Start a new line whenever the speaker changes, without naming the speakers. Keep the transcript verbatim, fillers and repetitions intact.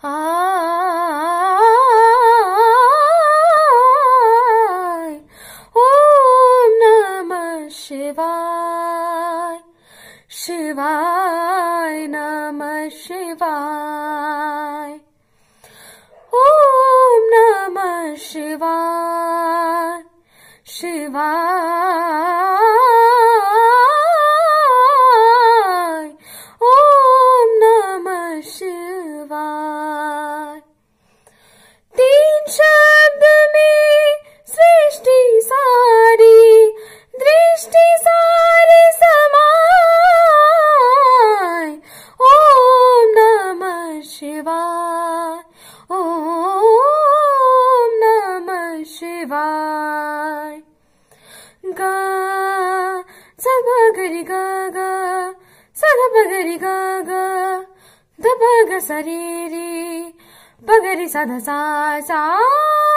आय ओम नमः शिवाय शिवाय नमः शिवाय ओम नमः शिवाय शिवाय ओम नमः शिवाय। तीन शब्द में सृष्टि सारी दृष्टि सारी समाय ओम नमः शिवाय ओम नमः शिवाय। गा सा गा गरि गा गा सा धा प गरि गा गा ध प ग सा रे रे प गरि सा धा सा सा